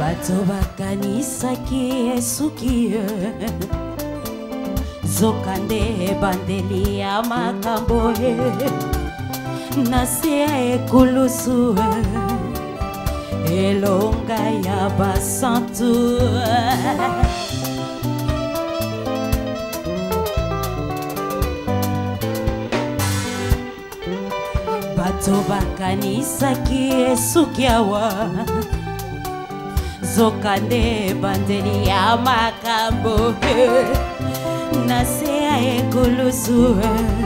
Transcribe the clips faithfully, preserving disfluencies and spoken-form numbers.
bato bakanisaki esuki zokande bandeli ya makambo nase ya ekulusu elonga ya basantu bato bakanisaki esuki awa zokande bandeli ya makambo nase ya ekulusu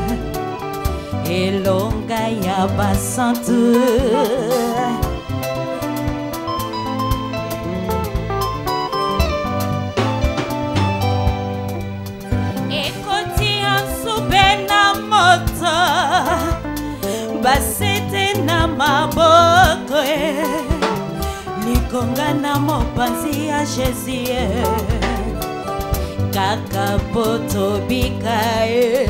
elonga ya basantu ekoti ansube na moto basete na maboko likonga na mopanzi ya Jésus kaka poto bikae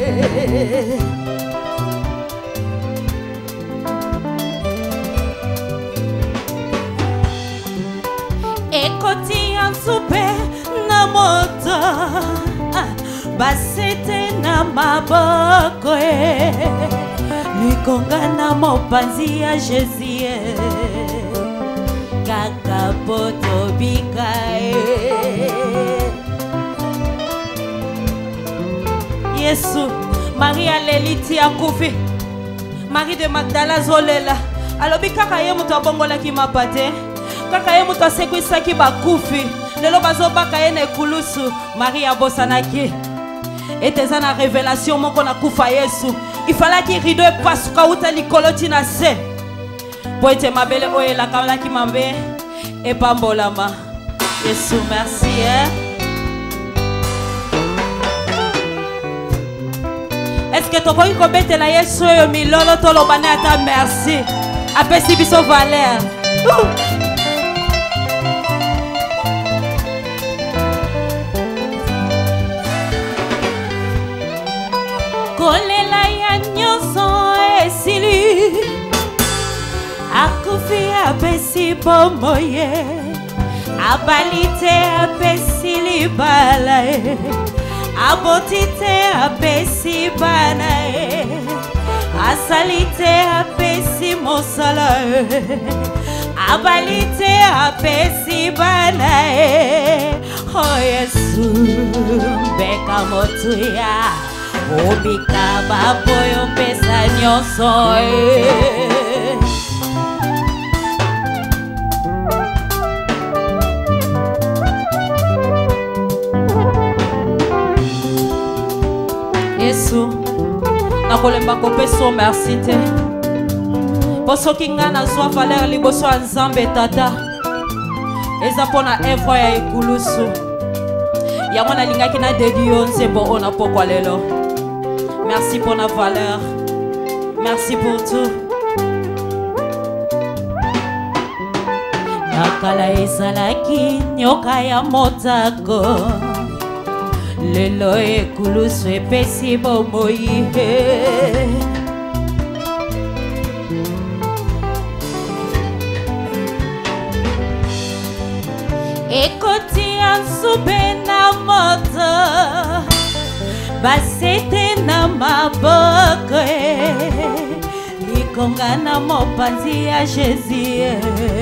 ekoti ansube na moto basete na maboko likonga na mopanzi ya Jésus kaka poto bikae Yesu Maria leliti akufi Marie de Magdala zolela alobi kaka ye mutu abongola ki mapate kaka ye mutu asekwisaki bakufi lelo bazobaka ye na ekulusu Maria bosanaki eteza na révélation moko na kufa Yesu il fallait que rideau passe kauta likolo tina se po ete mabele oyo elakalaki mabe epambolama Yesu merci hein? Est-ce que tu peux commettre la Yesu oyo milolo tolobane ata merci apesi biso valeur kolela ya nyonso esili akufi apesi bomoye abalite apesi libala abotite apesi bana asalite apesi mosala abalite apesi bana oh Yesu beka motuya obika baboyo pesa nyonso Yesu nakolemba kopeso merci te poso kinga na zwa valeur liboso ya Nzambe tata eza pona evre ya ekulusu yango nalingaki na dedi yo nzembo ona pokwa lelo merci pour la valeur merci pour tout nakala ezalaki nyoka ya motako lelo ekulusu epesi bomoi ekoti ansube na moto basete na maboko likonga na mopanzi ya Jésus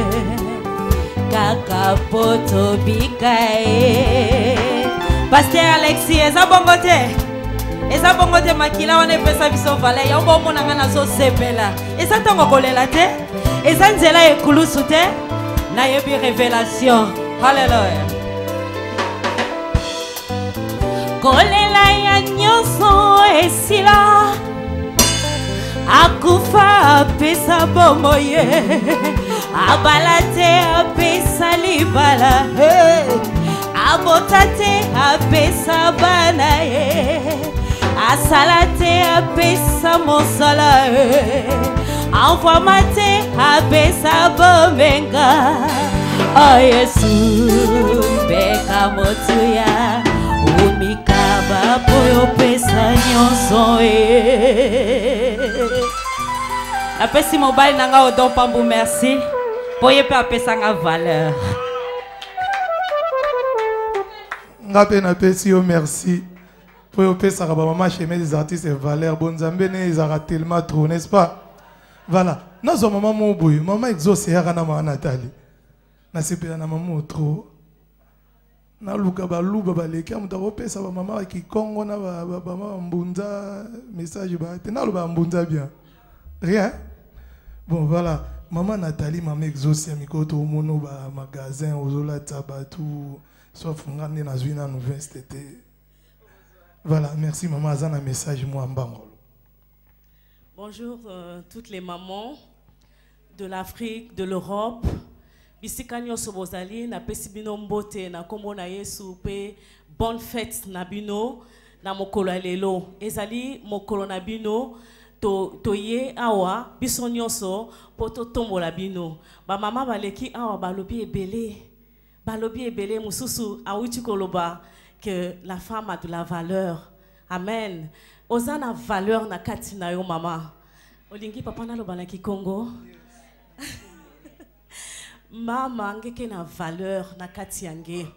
kaka poto bikae Pasteur Alexis eza bongo te eza bongo te makila wana epesa biso valeur ya obo mona ngana zo sepela eza ntango kolela te eza nzela ekulusu te nayebi révélation haleluya kolela ya nyonso esila akufa apesa bomoye abala te apesa libala abota te apesa bana asala te apesa mosala envoie te apesa bomenga oh Yesu beka motuya umikaba poyo pesa nyonso apesi mobile nanga odon pambu merci poye pe apesa nga valeur Ngape na pesi yo merci. Pour yo pesa ba maman chemin des artistes et valeurs bonzambe ne ils tellement trop, n'est-ce pas? Voilà. Nous sommes maman mon boy, maman exauce ya kana maman Nathalie. Na sepela na maman trop. Na luka ba luba ba leki amuta ko pesa ba maman ki Congo na ba ba mbunza message ba te na luba mbunza bien. Rien. Bon voilà, maman Nathalie maman exauce ya mikoto mono ba magasin ozola tabatu sauf ngane na zwina nouvelle c'était. Voilà, merci maman azana message moi mbangolo. Bonjour euh, toutes les mamans de l'Afrique, de l'Europe. Bisika nyonso bozali na pesi bino mbote na kombo na Yesu pe bonne fête na bino na mokolo ya lelo. Ezali mokolo na bino to toye awa biso nyonso po to tombola bino. Ba mama baleki awa balobi ebele. Balobi ebele mususu awuti koloba que la femme a de la valeur. Amen. Ozana valeur na kati na yo mama. Olingi papa na loba na Kikongo. Mama ngeke na valeur na kati yange.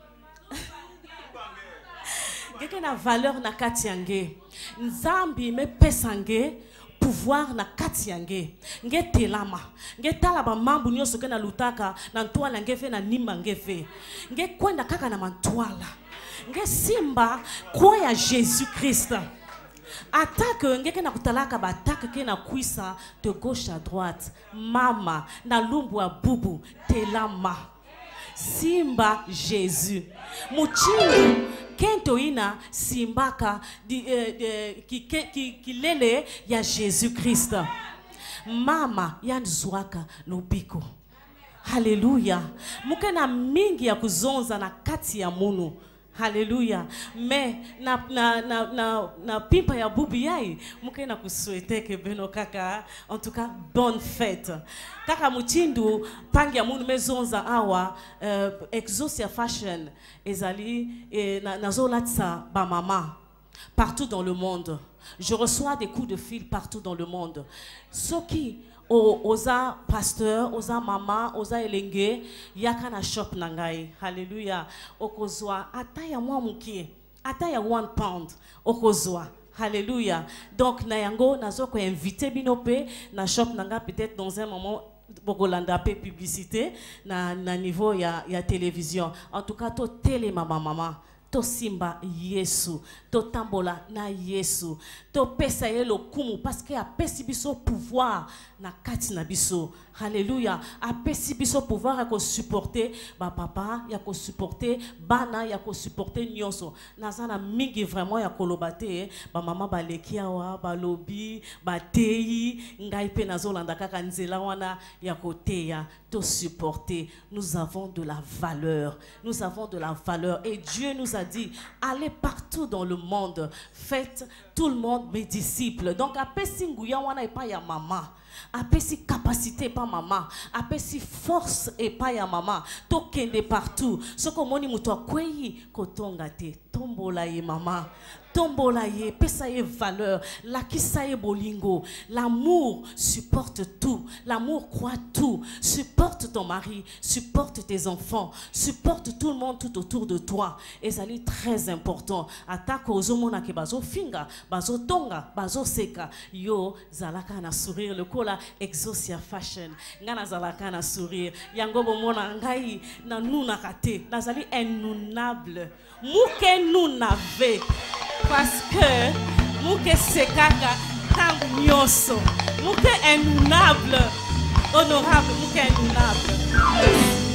Ngeke na valeur na kati yange. Nzambi me pesange pouvoir na kati yange. Nge telama. Nge tala ba mambu nyoso ke na lutaka na ntwala ngefe na nimba ngefe. Nge kwenda kaka na mantwala. Nge simba kwa ya Jésus Christ. Attaque ngeke na kutalaka ba attaque ke na kuisa de gauche à droite. Mama na lumbu a bubu telama. Simba Jésus. Muchindu kento ina simbaka di eh, ki ki ki lele ya Jésus Christ. Mama yanzwaka lubiko. Hallelujah. Muke na mingi ya kuzonza na kati ya munu. Hallelujah. Mais na na na na na pimpa ya bubi yai muke na kuswete ke beno kaka. En tout cas bonne fête. Kaka muchindu pangi ya munu mezonza awa uh, Exaucia Fashion ezali e na nazolatsa ba mama partout dans le monde. Je reçois des coups de fil partout dans le monde. Soki O, oza pasteur, oza mama, oza elenge, yaka na shop nangai. Hallelujah. Okozwa, ataya mwa mukie, ataya one pound, okozwa. Hallelujah. Donc, na yango, nazo ko invité binope, na shop nanga peut-être dans un moment, Bogolanda pe publicité, na, na niveau ya, ya télévision. En tout cas, to télé mama mama. To simba Yesu, to tambola na Yesu, to pesa yelo kumu parce que a pesi biso pouvoir na kati na biso. Alléluia. A pesi biso pouvoir ya ko supporter ba papa, ya ko supporter bana, ya ko supporter nyonso. Nazana mingi vraiment ya kolobate, ba mama ba lekiawa, ba lobi, ba teyi, ngai pe nazolanda kaka nzela wana ya ko teya, to supporter. Nous avons de la valeur. Nous avons de la valeur et Dieu nous a dit, allez partout dans le monde, faites tout le monde mes disciples. Donc, apesi nguya wana et pas ya maman. Apesi capacité pas maman. Apesi force et pas ya maman. Tokende partout. Ce que moni muto kweyi kotonga te. Tombola ye maman. Tombola ye, pesa ye valeur, la kisa ye bolingo. L'amour supporte tout, l'amour croit tout. Supporte ton mari, supporte tes enfants, supporte tout le monde tout autour de toi. Et ça est très important. Attaque aux hommes qui bazo finga, bazo tonga, bazo seka. Yo zalaka na sourire le kola Exaucia Fashion. Ngana zalaka na sourire. Yango bomona ngai na nuna kate. Nazali innounable. Mouke nous n'avait. Parce que Mouke Sekaka tangu nyoso. Mouke innounable. Honorable, Mouke innounable.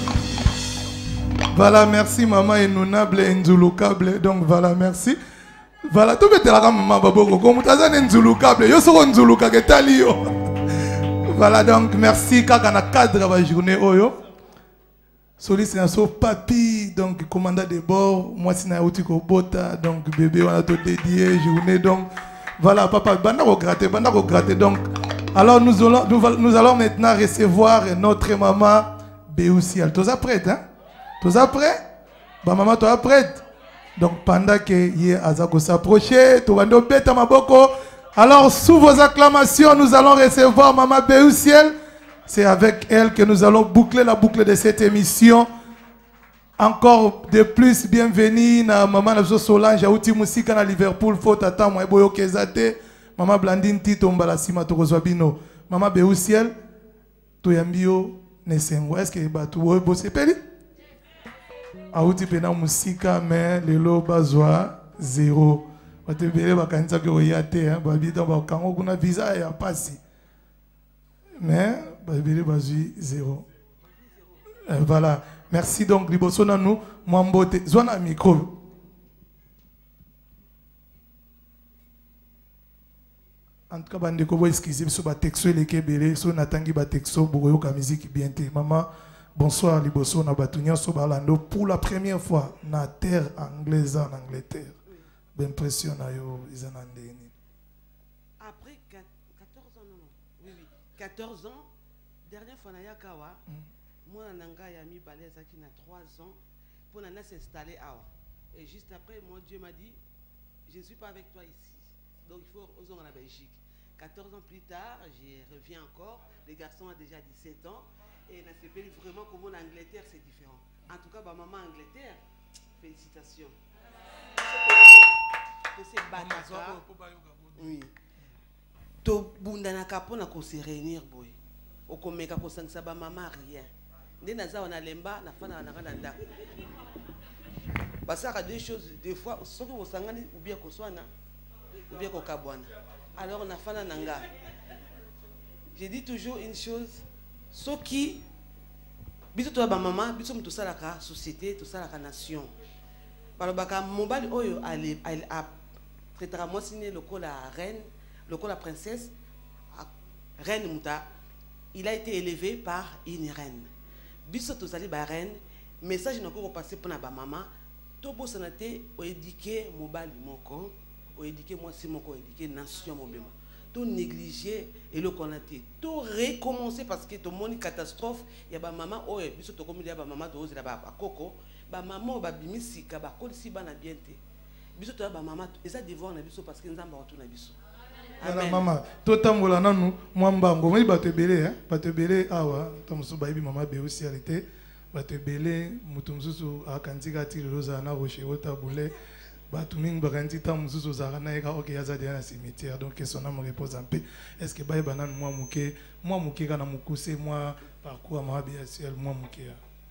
Voilà, merci maman innounable et nzulukable. Donc voilà, merci. Voilà, tout le monde maman baboko. Comme tu as un nzulukable, yo soro nzuluka ketali yo. Voilà, donc merci kaka na cadre la journée oyo. Solis c'est un saut papi, donc commandant de bord, moi c'est un outil bota, donc bébé on a tout dédié, journée, donc voilà papa, banda au gratter, banda au gratter, donc alors nous allons, nous, nous allons maintenant recevoir notre maman Béoussiel. Tous prête, hein? Tous prêts? Bah maman, toi prête? Donc pendant que y a Azako s'approcher, tout va nous bêter ma boko. Alors sous vos acclamations, nous allons recevoir maman Béoussiel. C'est avec elle que nous allons boucler la boucle de cette émission. Encore de plus, bienvenue na maman na Solange, Aouti Musika na Liverpool, faut attendre moi boyo kezate, maman Blandine Tito mbala sima to kozwabino, maman Béousiel, to yambio nesengo, est-ce que ba tu bosse peli? Aouti pena musika mais lelo bazwa zéro. Bate bele bakanisa ke oyate hein, babi dans ba kango kuna visa ya pasi. Mais babili bazui zéro. Euh, voilà. Merci donc, liboso na nous, Mwambote. Zwana micro. En tout cas, bande ko excusez sur ba texto le kebele, so natangi ba texto boyo ka musique bien te. Maman, bonsoir liboso na batunya so balando pour la première fois na terre anglaise en Angleterre. Ben pression na yo izanandeni. Après quatorze ans non non. Oui oui, quatorze ans, dernière fois na yakawa. Mm. Moi, Nanga Yami Baleza qui a trois ans pour s'installer à Awa. Et juste après, mon Dieu m'a dit, je ne suis pas avec toi ici. Donc il faut aux en Belgique. quatorze ans plus tard, je reviens encore. Le garçon a déjà dix-sept ans. Et on s'appelle vraiment comme en Angleterre, c'est différent. En tout cas, ma maman Angleterre, félicitations. C'est Bataka. Oui. To bundanaka pona ko se réunir boy. Okomeka ko sangisa ba maman rien. Ndé naza wana lemba na fana na kana ndako. Basaka deux choses des fois soki osangani ou bien ko swana ou bien ko kabwana. Alors na fana nanga. Je dis toujours une chose, soki biso to ba maman, biso mtu salaka société, to salaka nation. Balobaka mobali oyo ale a traitera moi signé le col la reine, le col la princesse, reine muta. Il a été élevé par une reine. Biso tozali ba reine, message nako passer pour na ba maman, to bo sanate o éduquer mobali moko, o éduquer moi si moko, éduquer nation mobima. To négliger et le connaître. To recommencer parce que to moni catastrophe, ya ba maman o biso to komi ya ba maman to ozela ba koko, ba maman ba bimisika ba kolisi bana bienté. Biso to ba maman eza devoir na biso parce que nzamba retourna biso. Amen. Maman, tout le temps, nous, moi, je vais te belé, hein, te belé, ah ouais, tu me baby maman béoussi arrêté, te belé, mutumzuzu a kantika ti rosa na rocher au taboulé, batuming baganti tam muzuzu zarana eka ok yaza dia na cimetière donc son âme repose en paix. Est-ce que baï banan moi muke, moi muke kana mukuse moi parcours ma bien ciel moi muke.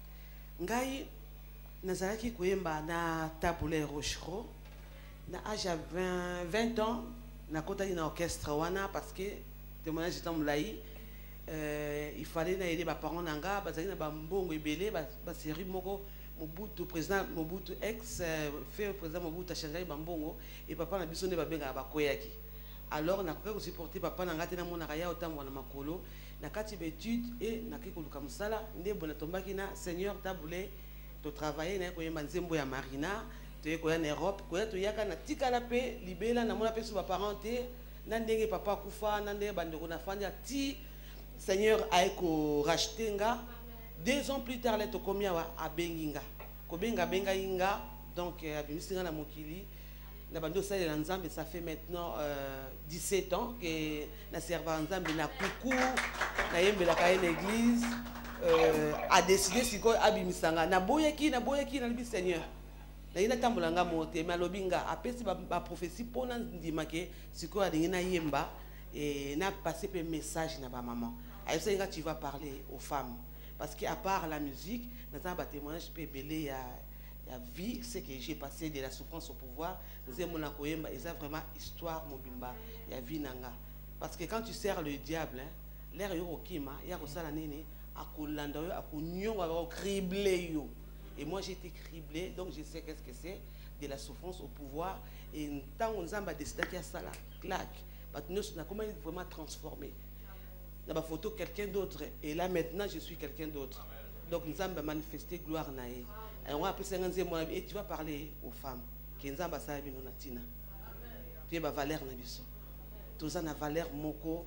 Ngai nazalaki koyemba na taboulé rochero na âge à vingt ans. Na kota na orchestre wana parce que témoignage étant mlaï euh, il fallait na aider ba parents nanga bazali na ba mbongo ebele ba, ba série moko Mobutu président Mobutu ex euh, fait président Mobutu a changé ba mbongo et papa na biso ne ba benga ba koyaki alors na koka ko supporter papa nanga tena mona kaya otambo na makolo na kati ba étude et na kiko luka musala nde bona tombaki na Seigneur Taboulé to travailler na ko yemba nzembo ya Marina. Tu es en Europe, tu es en tika la paix, libéla na mona pesu ba parenté, nandenge papa kufa, nandenge bandeko na fanya ti Seigneur a eko rachetenga. Deux ans plus tard, les tokomia wa abenginga. Ko benga benga inga, donc abimusinga na mokili. Na bando sa la nzambe, ça fait maintenant euh, dix-sept ans que na serva nzambe na kuku, na yembe la kaye l'église euh, a décidé siko abimisanga na boyeki na boyeki na libi Seigneur. Na ina tambulanga mote malobinga apesi ba, ba prophétie pona ndima ke siko adingi na yemba et na passé pe message na ba maman. Aïssa inga tu vas parler aux femmes parce qu'à part la musique, na ba témoignage pe belé ya ya vie, c'est que j'ai passé de la souffrance au pouvoir, nous aimons na koyemba et ça vraiment histoire mobimba ya vie nanga parce que quand tu sers le diable hein, l'air yo okima ya ko sala nini akolanda yo akonyo wa cribler yo. Et moi j'ai été criblé, donc je sais qu'est-ce que c'est de la souffrance au pouvoir. Et tant on a décidé qu'il y a ça là, claque. Nous on a comment vraiment transformé. Dans ma photo quelqu'un d'autre. Et là maintenant je suis quelqu'un d'autre. Donc nous avons manifesté gloire naïe. Et on a appelé ça et tu vas parler aux femmes. Qui nous avons ça et nous natina. Tu es ma valeur na biso. Tout ça na valeur moko.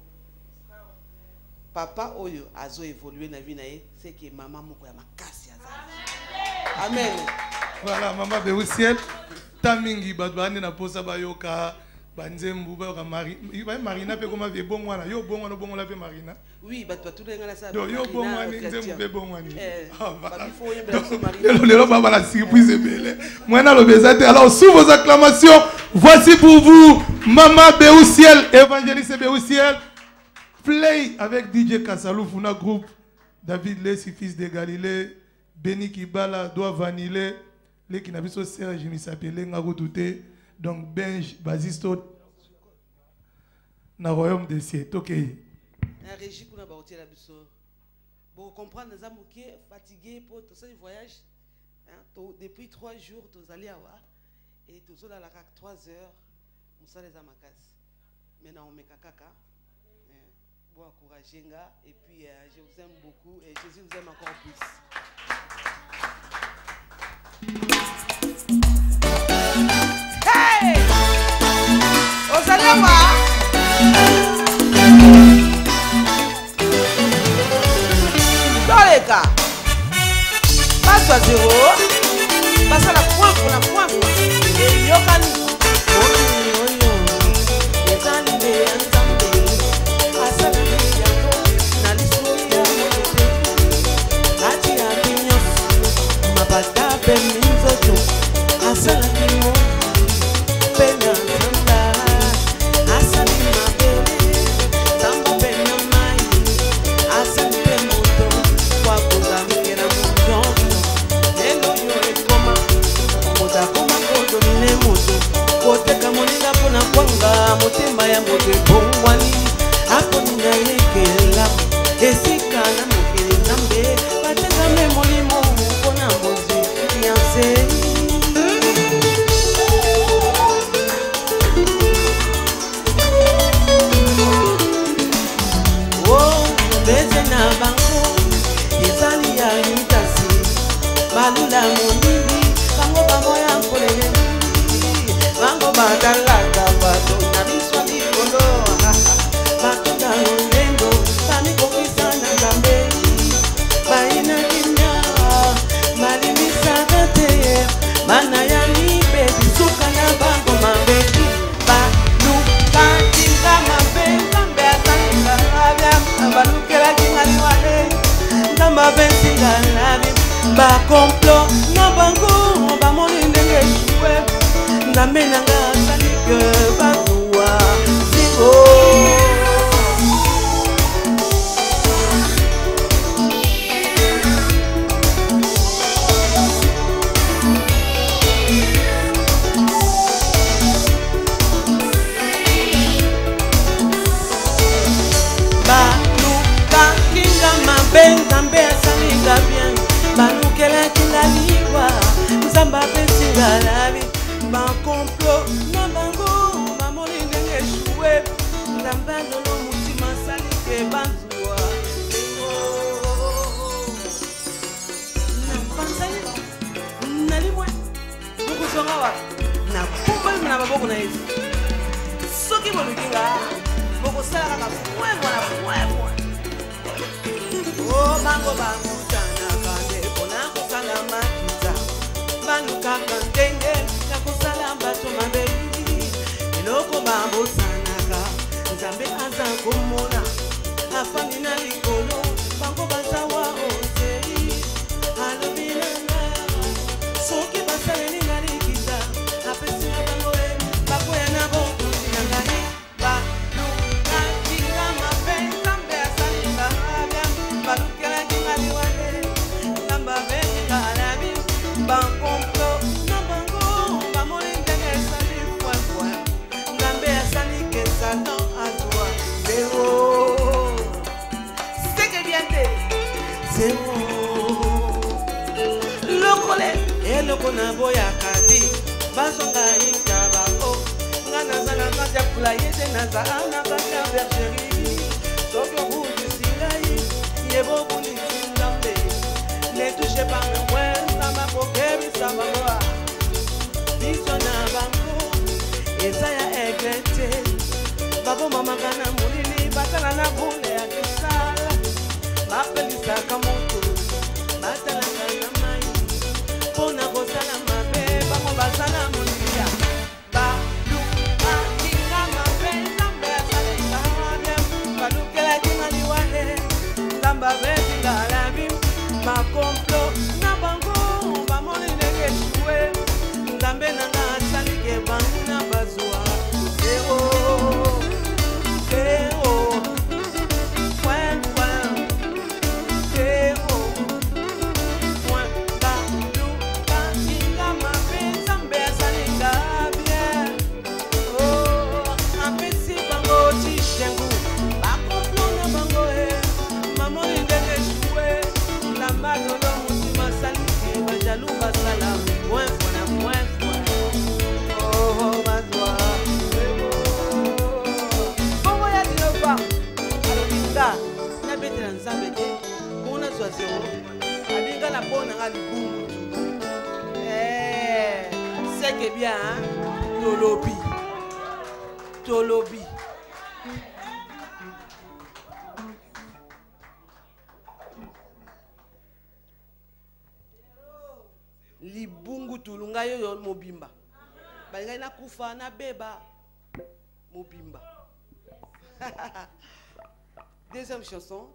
Papa oyo azo évolué na vie naïe, c'est que maman moko ya makasi azali. Amen. Voilà, maman Béousiel. Tamingi badbani na posa bayoka Banzembu ba Marina, Marina pe comment vie bon wana. Yo bon wana bon la pe Marina. Oui, bah toi tout le monde ça. Yo bon wana Nzembu pe bon wana. Ah voilà. Il faut y Marina. Le le ba la surprise est belle. Moi na le bezate. Alors sous vos acclamations, voici pour vous Maman Béouciel, évangéliste Béouciel. Play avec D J Kassalou Funa groupe. David Lessi, fils de Galilée, Benny Kibala, Doa Vanille, les qui n'avaient pas Serge, je m'appelle Ngaroutouté, donc Benj, Basisto, dans le royaume des cieux. Ok. La régie pour la bâtir la biso. Pour comprendre les amours qui sont fatigués pour tout ça, le voyage. Depuis trois jours, tous allés à Wa. Et tous allés à la trois heures, on s'en les amakas. Maintenant, on met caca. Bon encourager et puis euh, je vous aime beaucoup et Jésus vous aime encore plus. Hey! Vous allez voir? Dans les cas, passe à zéro, passe à la pointe pour la pointe et yokani. Motema ya mote bongwani akonina yekela esikana mokele nzambe batezame molimo mpona mbozi fiance oh beze na bango ezali ya mitasi balula monini bango bango ya nkolele bango badalaka bato na biswa likolo bato na lolendo bamikokisa na nzambe baina kinya balimisaka te bana ya libe bisuka na bango mabeki balukakinga mabe nzambe asalinga abya balukelaki ngaliwale nzambe abensinga labi bakomplo na bango bamoni ndenge eshue nzambe nanga asalike bazuwa zingo balukakinga mabe nzambe asalinga bien balukelaki ngaliwa nzambe abensinga labi bakomplo na bango bamoni ndenge eshue nzambe lolo mutima asalike bazuwa napanzali nalimwe bokuzonga wa nakumbali na maboko na yesu soki bolukinga bokosalaka kafwemwa na fwemwa o bango bamutanaka ndeko na kosala makita balukaka ndenge na kosala bato mabe eloko babosanaka nzambe aza komona afandi na likolo bango bazawa osei alobi nanga soki basaleli nga likita apesi na bango e bakoya na bokonzi na ngai balukakinga mabe nzambe asalinga abya balukelaki nga liwale nzambe abenga alabi bankomplo na bango bamoni ndenge esali fwefwe nzambe asalike satan azwa zero seke bien te zero lokole eloko na boyaka ti bazonga yika bango nga naza na kati ya pula ye te naza na kati ya bergerie soki okutisi ngai yebobulisi nzambe ne touche pas me ouais ça m'a proqué ça va voir biso na bango ezaya eglete babo mama kana mulili batala na bule ya kisala bapelisa kamoto batala na mai pona kosala mabe bango basala mulia ba luka Eh, c'est que bien, hein? Tolobi. Tolobi. Libungu tulunga yo mobimba. Balinga na kufa na beba mobimba. Deuxième chanson.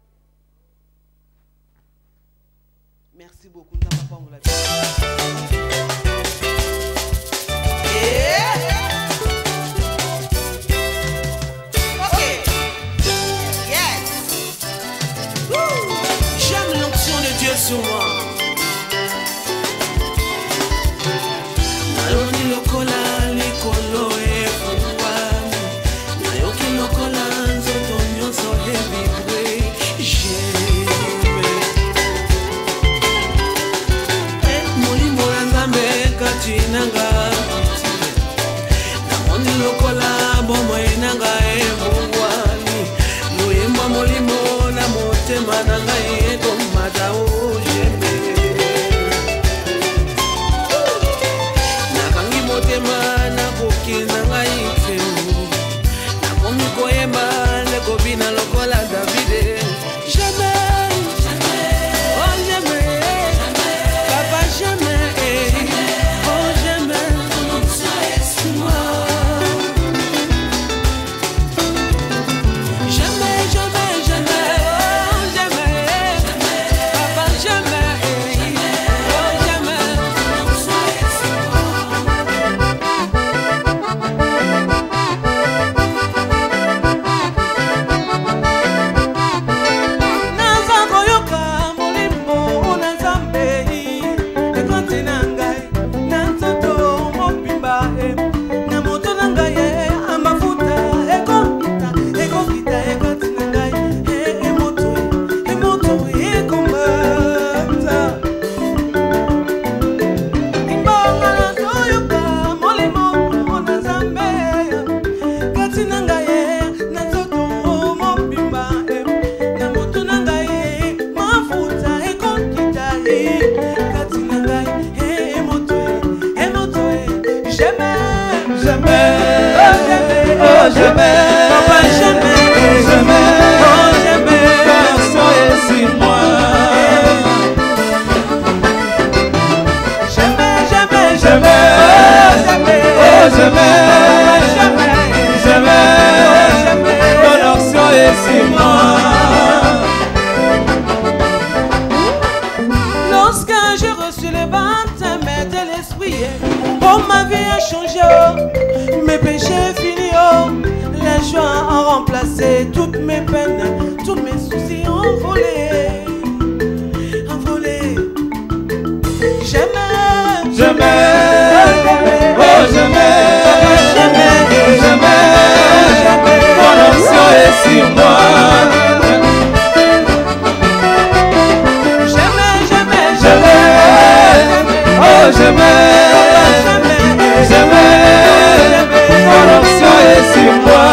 Merci beaucoup. Nous n'avons pas pour la vie. Ok. Yes. J'aime l'onction de Dieu sur moi. Naloni lokola likolo e fuwani. Nayoki lokola nzoto nyonso e vibre. J'aime. Molimo na Nzambe kati nanga. Namoni lokola bomo enanga e fuwani. Loyemba molimo na motema nanga e komata o j'aime. Na koki na ngai feu na komi koyemba ndeko bina lokola Davide. Jamais, jamais, oh jamais, papa jamais, oh jamais, c'est moi. Jamais, jamais, jamais, oh jamais, papa jamais, oh jamais. Jamais, papa jamais, jamais, oh jamais, soyez sur moi. Jamais, jamais, jamais, oh jamais, jamais, jamais, jamais, ton action est sur moi. Lorsque j'ai reçu le baptême de l'esprit, oh ma vie a changé, mes péchés finis. La joie a remplacé toutes mes peines, tous mes soucis envolés, envolés. Jamais, jamais, oh jamais, jamais, jamais, jamais, mon option est sur moi. Jamais, jamais, jamais, oh jamais, jamais, jamais, mon option est sur moi.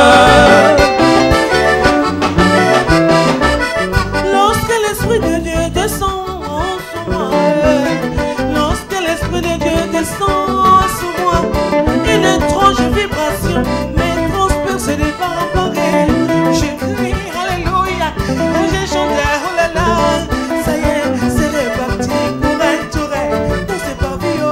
Lorsque l'Esprit de Dieu descend sur moi, lorsque l'Esprit de Dieu descend sur moi, une étrange vibration me transperce des pareils. Je crie Alléluia, je chante oh là là, ça y est, c'est reparti pour un tour dans ce pavillon.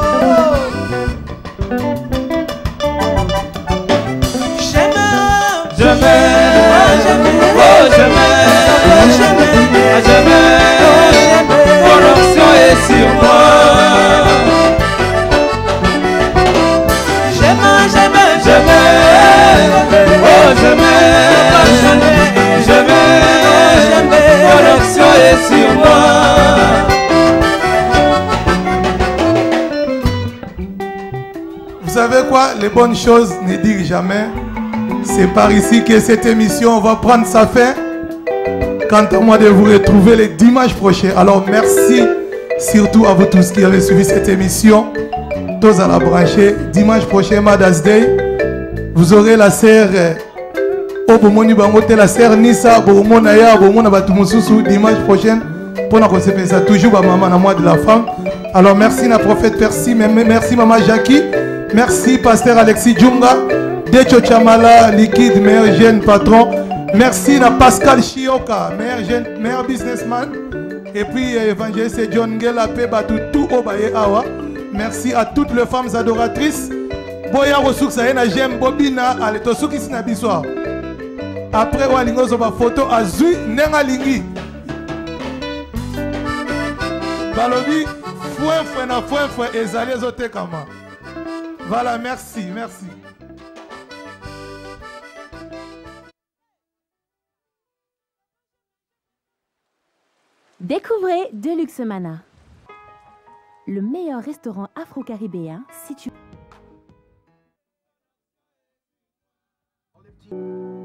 Jamais, jamais, oh jamais, jamais, jamais, mon option est sur moi. Jamais, jamais, jamais, oh jamais, jamais, jamais, mon option est sur moi. Vous savez quoi? Les bonnes choses ne dirent jamais. C'est par ici que cette émission va prendre sa fin. Quant à moi de vous retrouver le dimanche prochain. Alors merci surtout à vous tous qui avez suivi cette émission. Tous à la brancher. Dimanche prochain, Mother's Day. Vous aurez la sœur Obomoni Bangote, la sœur Nissa, Bomonaya, Bomona Batumususu. Dimanche prochain, pour nous conserver ça toujours ba maman na mois de la femme. Alors merci na prophète Percy, merci maman Jackie, merci pasteur Alexis Djunga, Decho Chamala, liquide meilleur jeune patron. Merci na Pascal Chioka, meilleur jeune meilleur businessman. Et puis évangéliste John Ngela pe batu tout au baye awa. Merci à toutes les femmes adoratrices. Boya ressources à na j'aime bobina ale to suki sina biswa. Après walingo zo ba photo azui nenga lingi. Balobi fouin fouin na fouin fouin ezali zote kama. Voilà, merci, merci. Découvrez Deluxe Mana, le meilleur restaurant afro-caribéen situé.